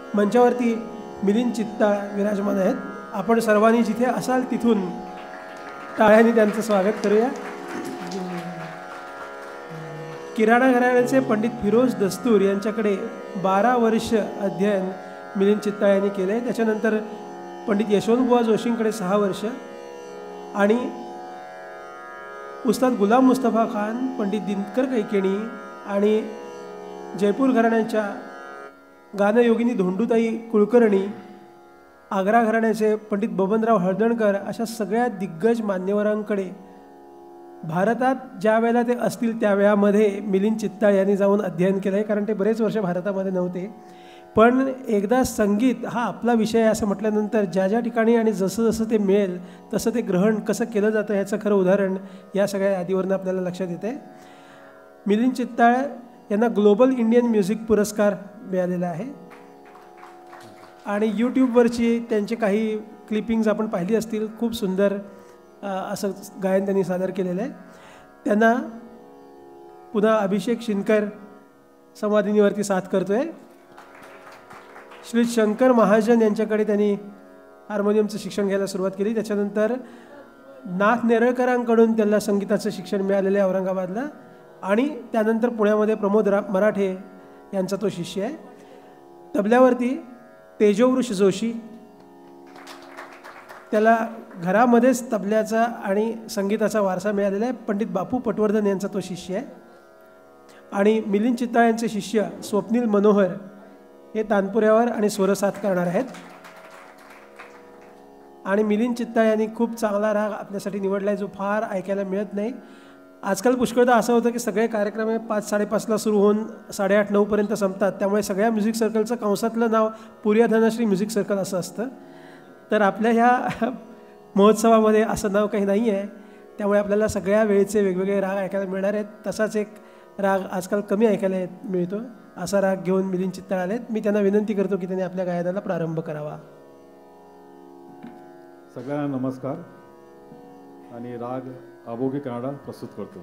मंचावरती मिलिंद चित्ताळ विराजमान आहेत. आपण सर्वांनी जिथे असाल तिथून टाळ्यांनी त्यांचं स्वागत करूया. किराणा घराण्याचे पंडित फिरोज दस्तूर यांच्याकडे 12 वर्ष अध्ययन मिलिंद चित्ताळ यांनी केले. त्याच्यानंतर पंडित यशवंतबुवा जोशींकडे 6 वर्ष आणि उस्ताद गुलाम मुस्तफा खान, पंडित दिनकर कैकेणी आणि जयपूर घराण्याच्या गानयोगिनी धोंडूताई कुलकर्णी, आग्रा घराण्याचे पंडित बबनराव हळदणकर अशा सगळ्या दिग्गज मान्यवरांकडे भारतात ज्या वेळेला ते असतील त्या वेळामध्ये मिलिंद चित्ताळ यांनी जाऊन अध्ययन केलं आहे. कारण ते बरेच वर्ष भारतामध्ये नव्हते. पण एकदा संगीत हा आपला विषय असं म्हटल्यानंतर ज्या ज्या ठिकाणी आणि जसं जसं ते मिळेल तसं ते ग्रहण कसं केलं जातं ह्याचं खरं उदाहरण या सगळ्या यादीवरनं आपल्याला लक्षात येते. मिलिंद चित्ताळ यांना ग्लोबल इंडियन म्युझिक पुरस्कार मिळालेला आहे आणि यूट्यूबवरची त्यांचे काही क्लिपिंग्ज आपण पाहिली असतील. खूप सुंदर असं गायन त्यांनी सादर केलेलं आहे. त्यांना पुन्हा अभिषेक शिनकर संवादिनीवरती साथ करतो आहे. श्री शंकर महाजन यांच्याकडे त्यांनी हार्मोनियमचं शिक्षण घ्यायला सुरुवात केली. त्याच्यानंतर नाथ नेरळकरांकडून त्यांना संगीताचं शिक्षण मिळालेलं आहे औरंगाबादला आणि त्यानंतर पुण्यामध्ये प्रमोद मराठे यांचा तो शिष्य आहे. तबल्यावरती तेजोवृष जोशी, त्याला घरामध्येच तबल्याचा आणि संगीताचा वारसा मिळालेला आहे. पंडित बापू पटवर्धन यांचा तो शिष्य आहे आणि मिलिंद चित्ताळ यांचे शिष्य स्वप्नील मनोहर हे तानपुऱ्यावर आणि स्वरसाथ करणार आहेत. आणि मिलिंद चित्ताळ यांनी खूप चांगला राग आपल्यासाठी निवडला आहे जो फार ऐकायला मिळत नाही. आजकाल पुष्कळदा असं होतं की सगळे कार्यक्रम हे 5-5:30ला सुरू होऊन 8:30-9पर्यंत संपतात. त्यामुळे सगळ्या म्युझिक सर्कलचं कंसातलं नाव पुर्या धनश्री म्युझिक सर्कल असं असतं. तर आपल्या ह्या महोत्सवामध्ये असं नाव काही नाही आहे. त्यामुळे आपल्याला सगळ्या वेळेचे वेगवेगळे राग ऐकायला मिळणार आहेत. तसाच एक राग आजकाल कमी ऐकायला मिळतो, असा राग घेऊन मिलिंद चित्ताळ आलेत. मी त्यांना विनंती करतो की त्यांनी आपल्या गायनाला प्रारंभ करावा. सगळ्यांना नमस्कार आणि राग अबोगी कन्नडा प्रस्तुत करतो.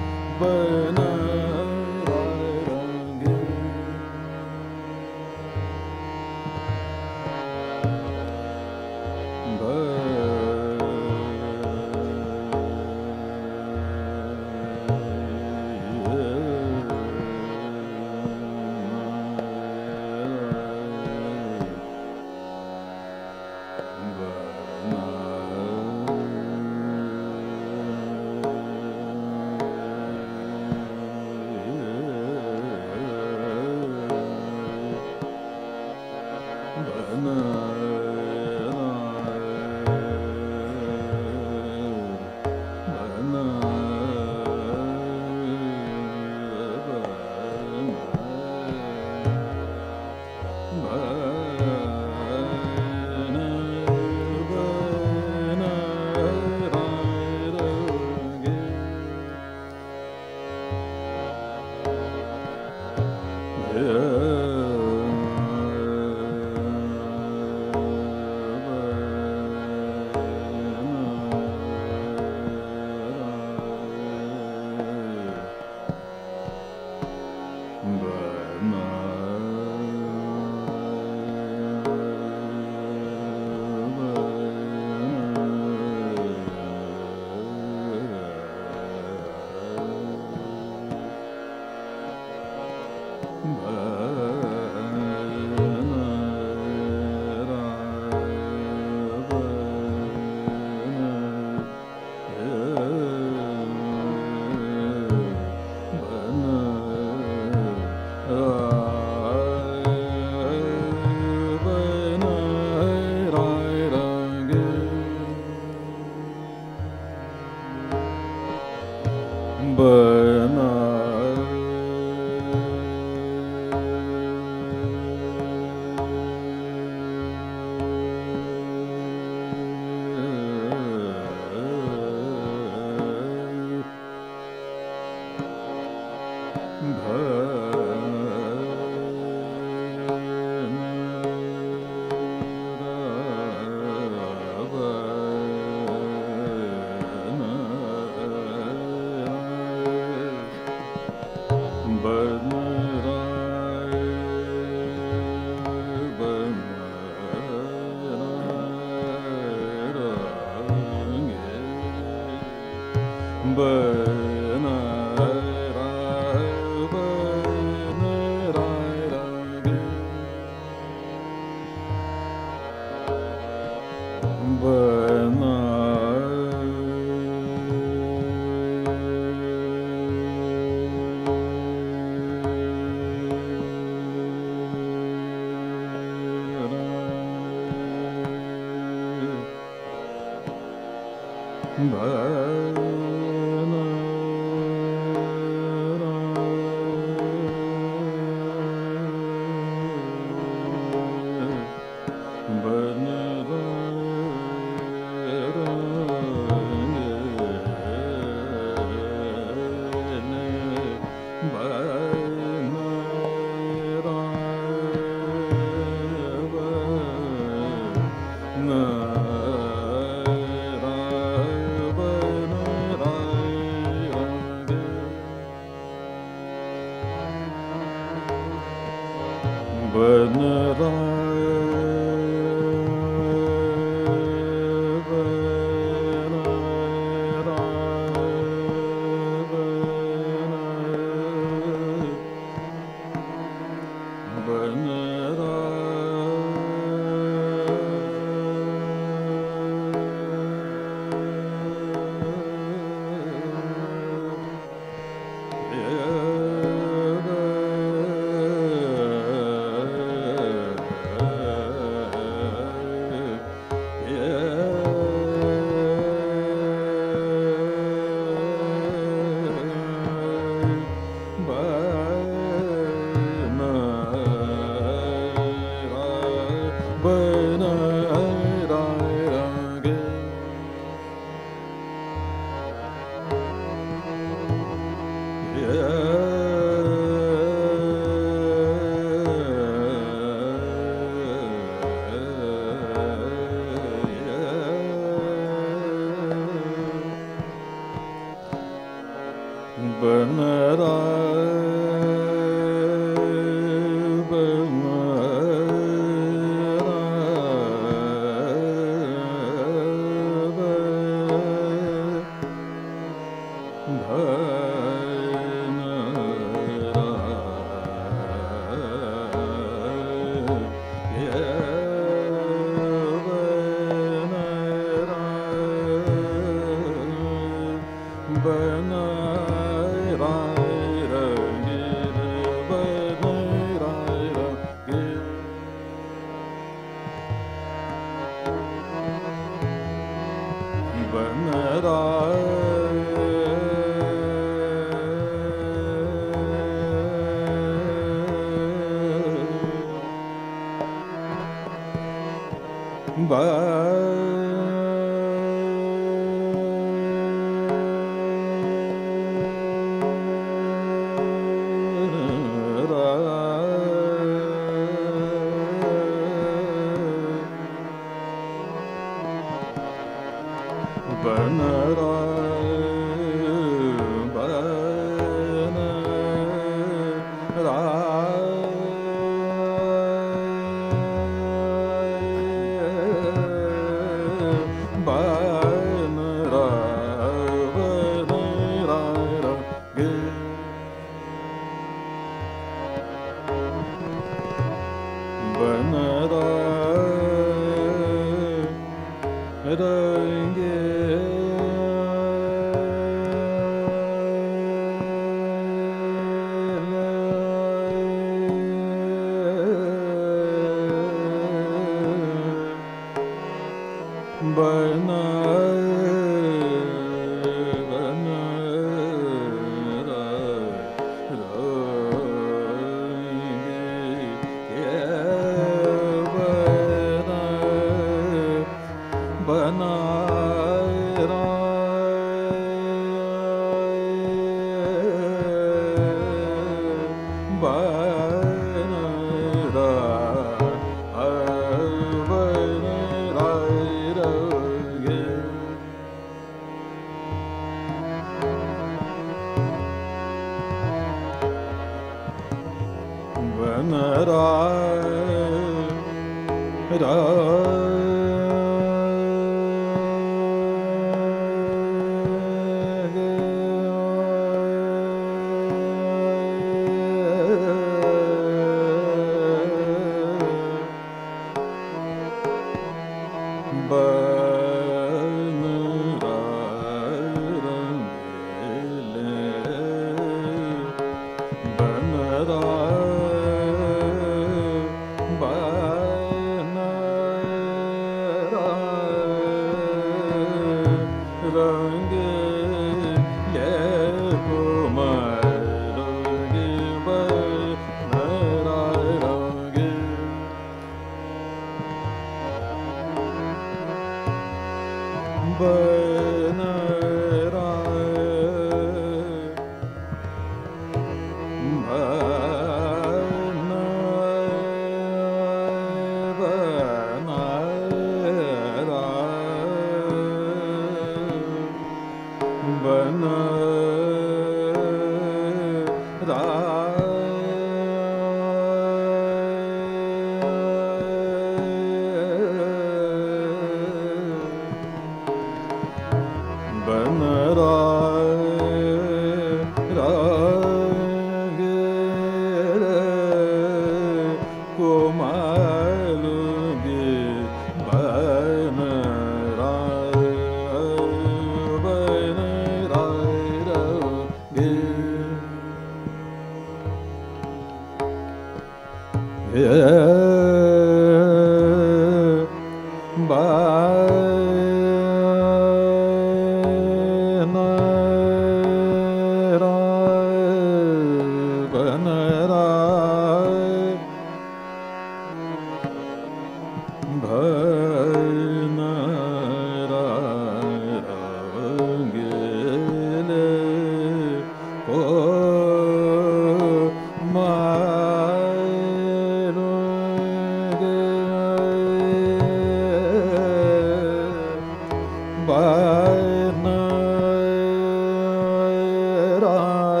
Bye.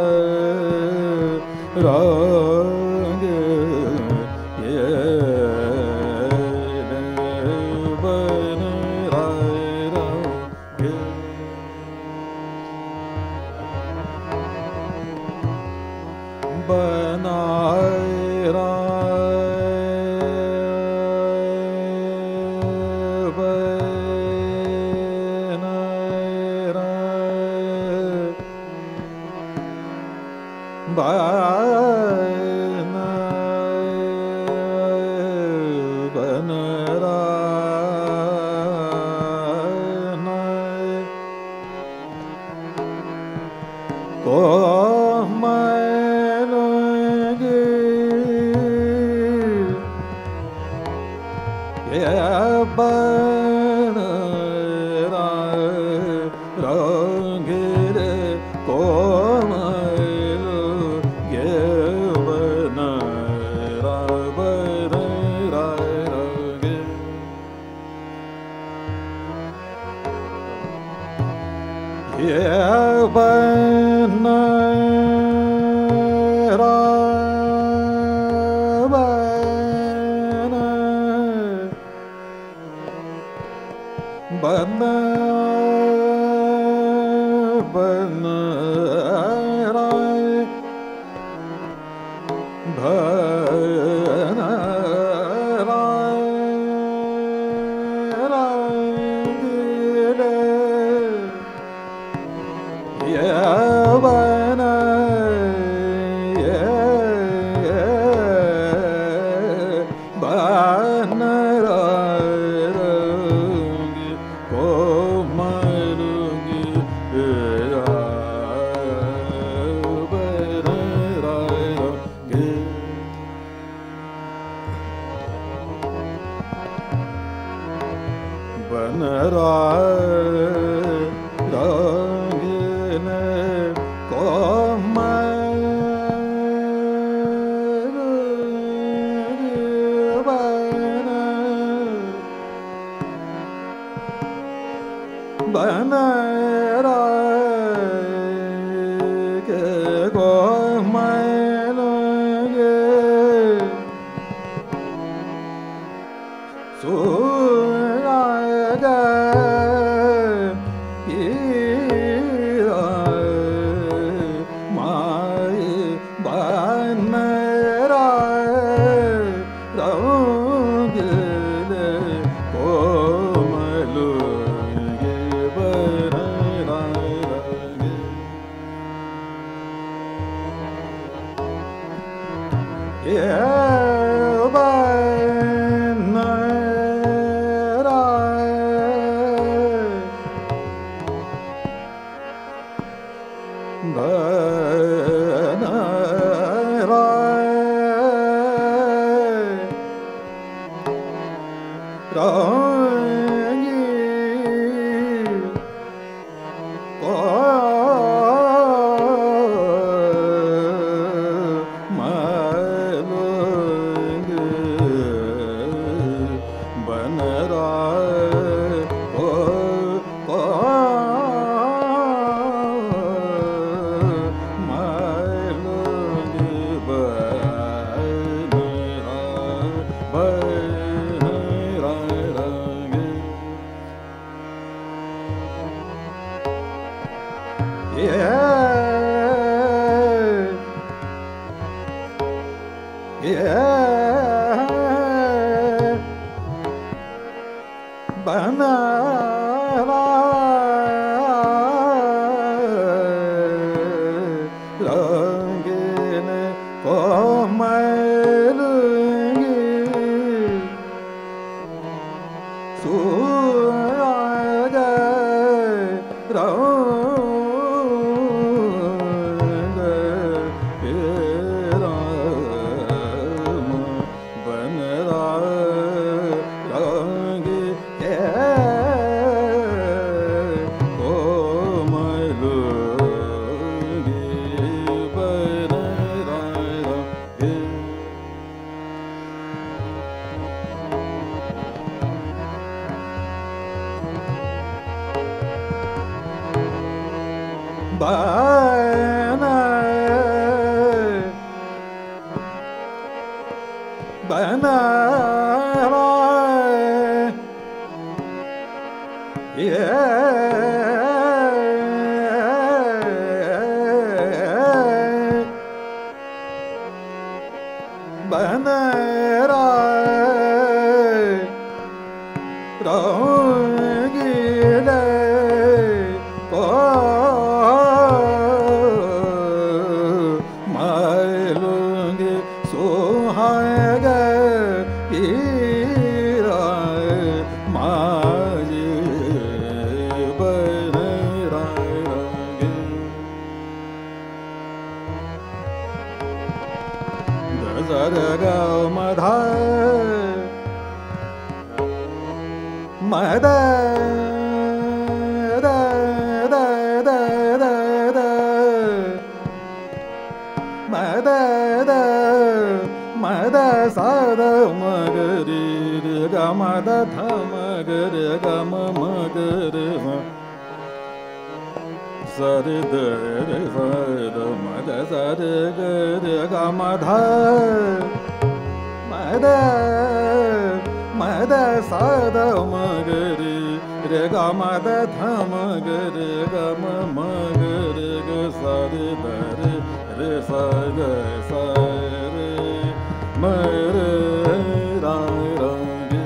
ग म द ध म ग रे ग म म ग रे म स रे द रे स द म द स रे ग रे ग म ध म द स द म ग रे रे ग म द ध म ग रे ग म म ग रे ग स रे द रे रे स ग स रे म रे रा रा गे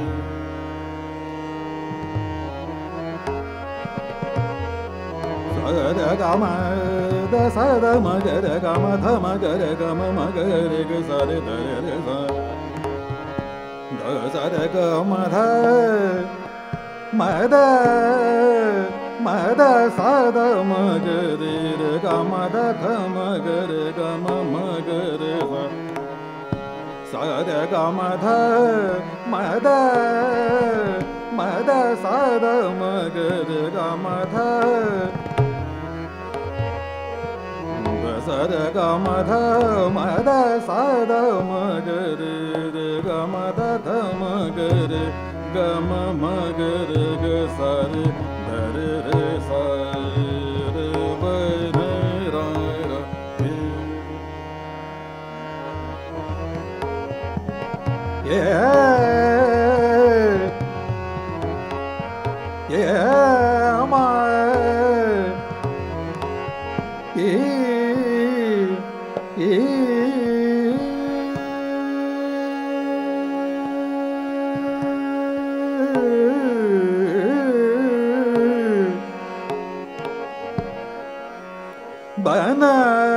स ग ग म द स द म ग रे ग म ध म ग रे ग म म ग रे ग स रे द रे रे स द स रे ग म ध म द ಸ ದ ಮ ಗ ರೆ ರೆ ಗ ಮ ದ ಧ ಮ ಗ ರೆ ಗ ಮ ಮ ಗ ರೆ ಸ ದ ಗ ಮ ಧ ಮ ದ ಸ ದ ಮ ಗ ರೆ ಗ ಮ ಧ ದ ಸ ದ ಗ ಮ ಧ ಮ ದ ಸ ದ ಮ ಗ ರೆ ರೆ ಗ ಮ ದ ಧ ಮ ಗ ರೆ ಗ ಮ ಮ ಗ ರೆ ಗ ಸ ರೆ ದ ರೆ ರೆ ಸ ರೆ ವ ರೆ ರಾ ರಾ ye ye ma bana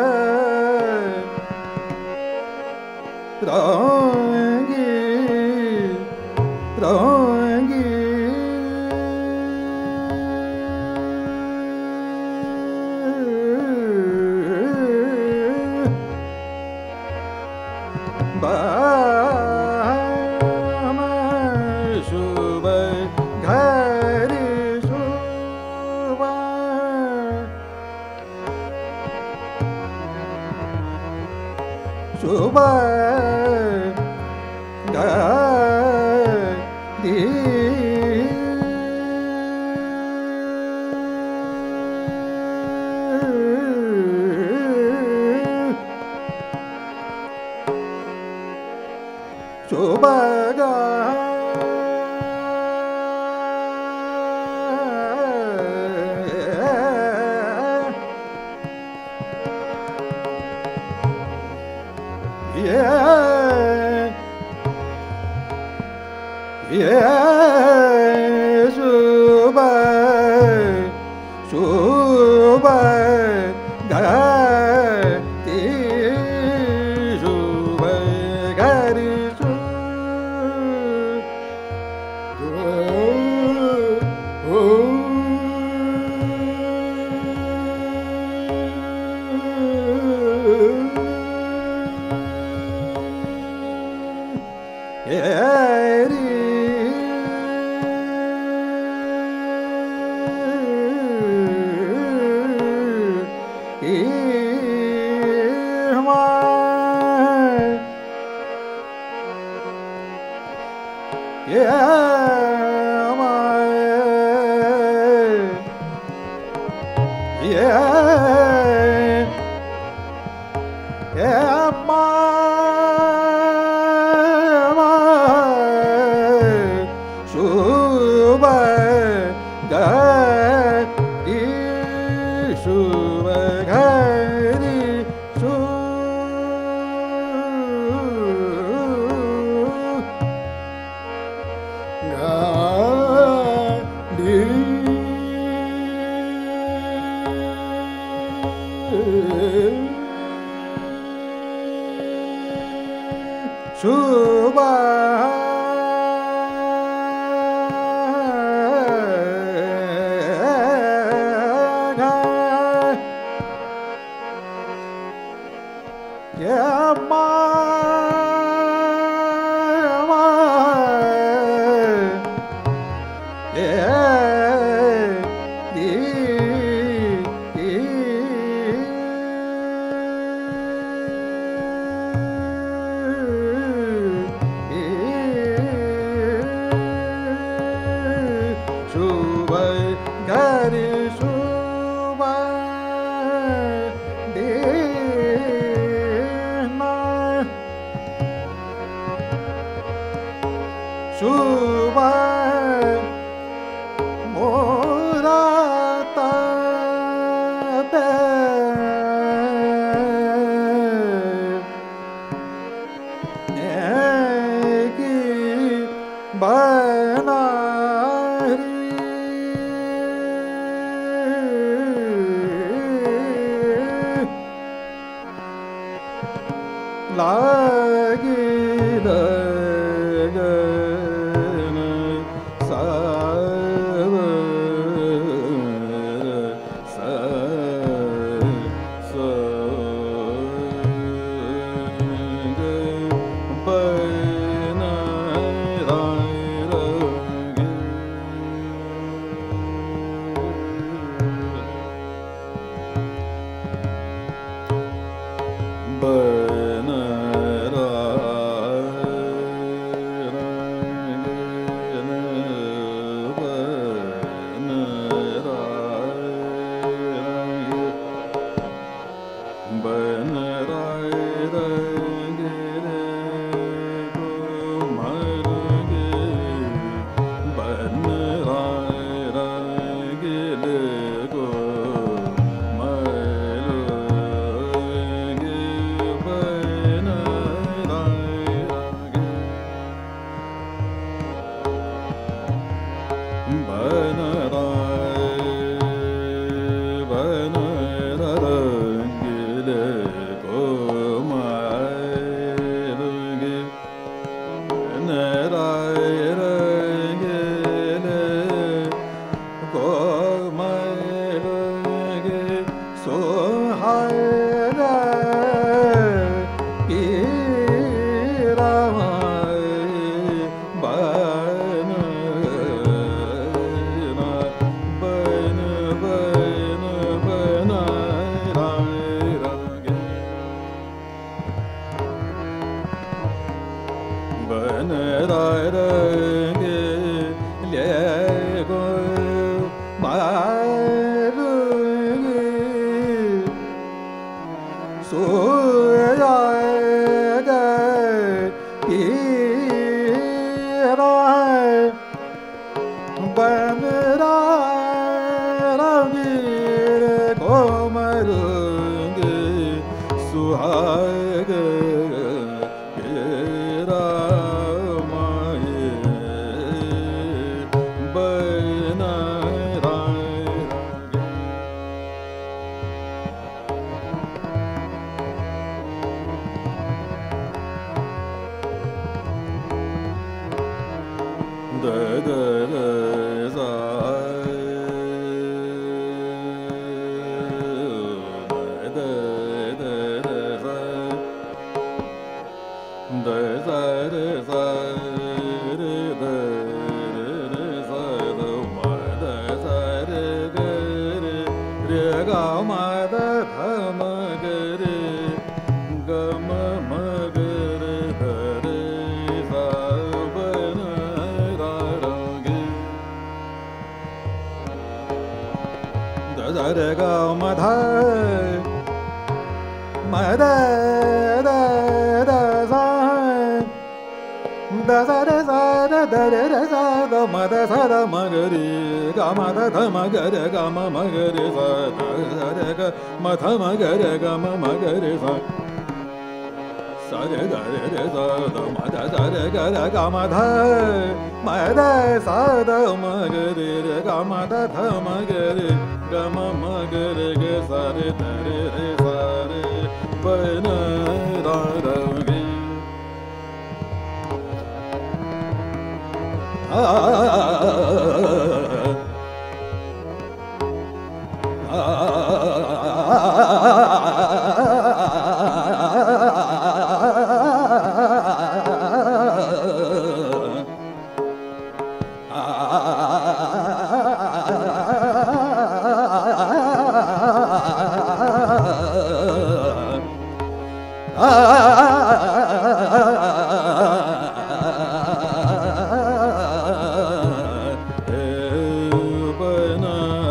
rangi rangi ba ma shubha ghari shubha shubha ghari shubha गरी शुभ दिन शुभ मुहूर्त बना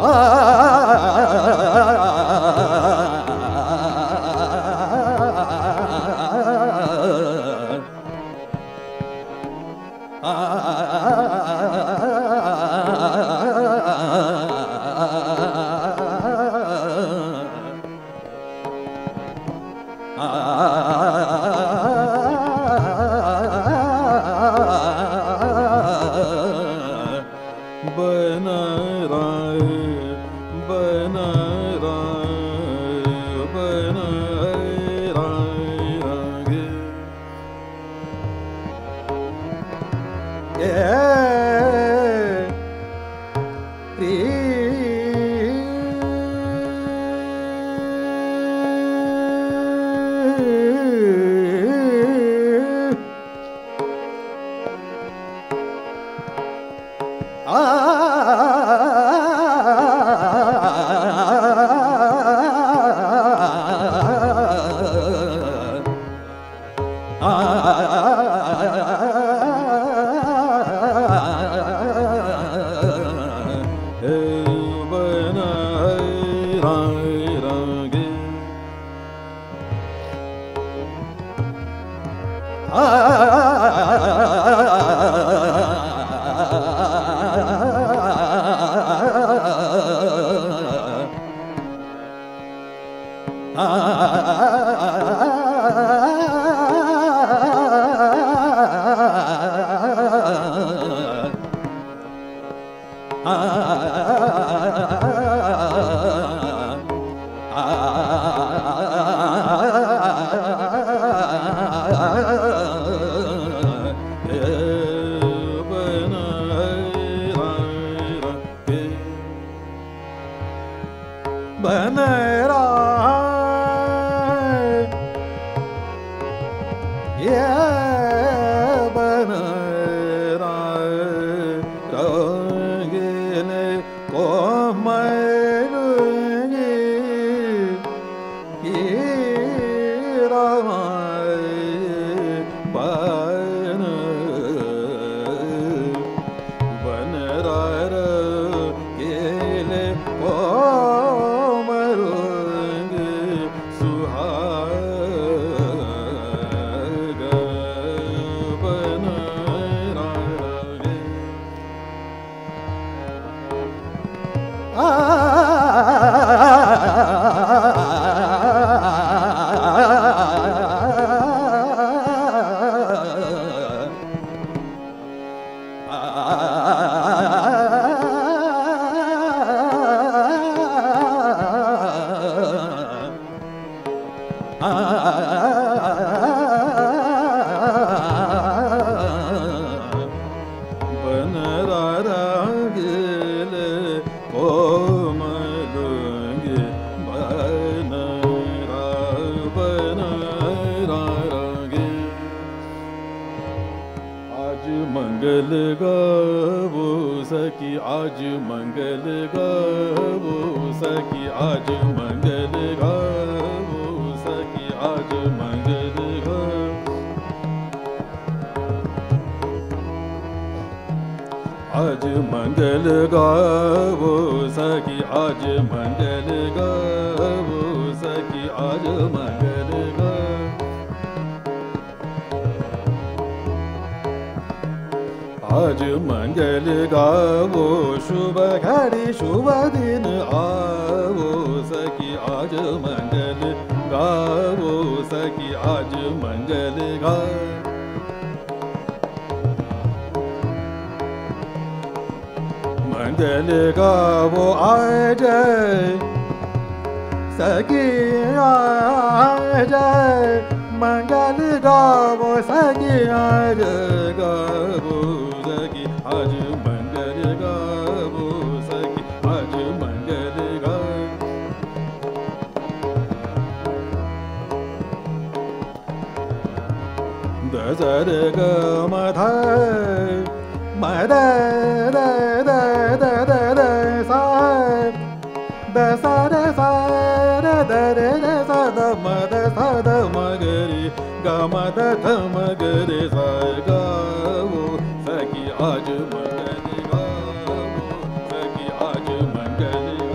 आज मंगल गावो सखी आज मंगल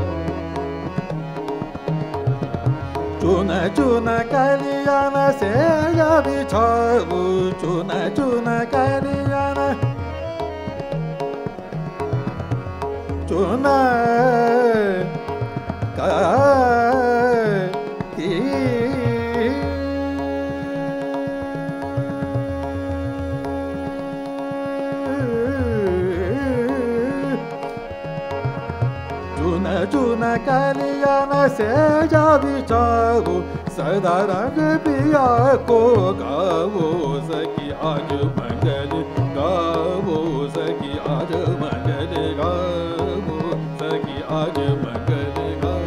बिछाऊ चुन चुन करियन चुन चुन चुन कलियन से जा बिछाऊ सदा रंग पिया को गावो सखी आज मंगल गावो सखी आज मंगल गावो सखी आज मंगल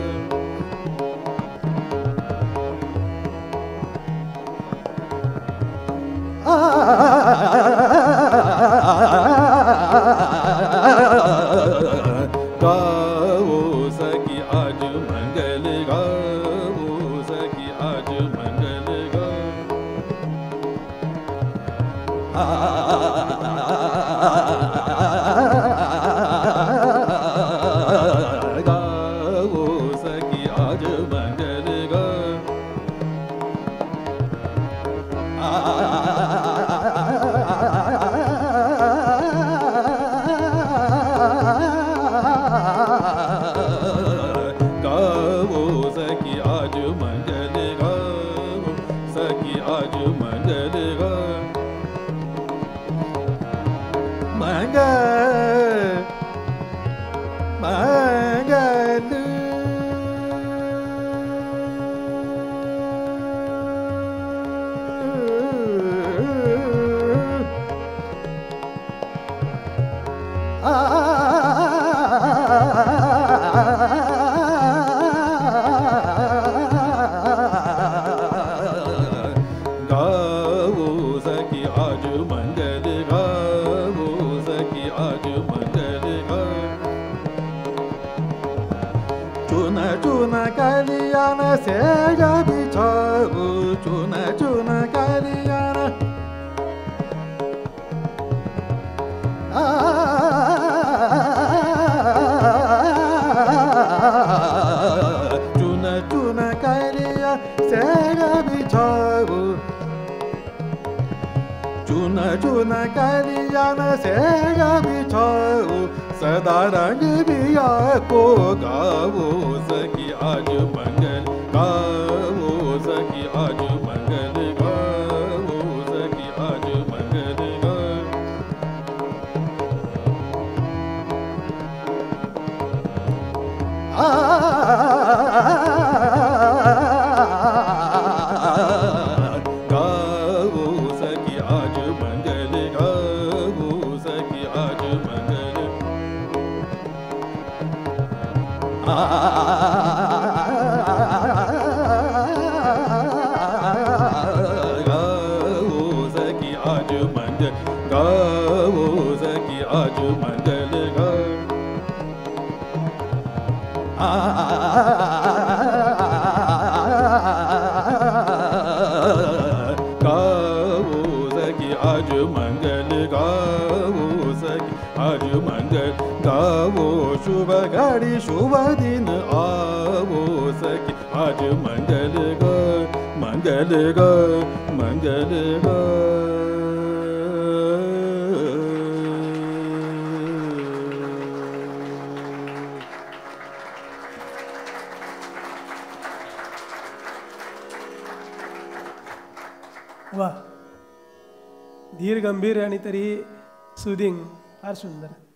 गावो सखी आज मंगल गावो सखी आज मंगल गावो सखी आज मंगल गावो सखी आज मंगल गावो सखी आज मंगल मंगल मंगल गावो सखी आज मंगल गावो सखी आज मंगल चुन चुन कलियन से जा बिछाऊ चुन चुन कलियन चुन चुन कलिया से जा बिछाऊ चुन चुन कलियन से जा बिछाऊ सदा रंग बिया को गावो सखी आज मंगल गावो सखी आज मंगल गावो सखी आज मंगल गावो सखी आज मंगल गावो सखी आज मंगल गावो सखी आज मंगल गावो सखी आज मंगल गावो सखी आज मंगल गावो सखी आज मंगल गावो शुभ घड़ी शुभ दिन आवो सखी आज मंगल मंगल मंगल वा धीर गंभीर आणि तरी सुदिंग फार सुंदर.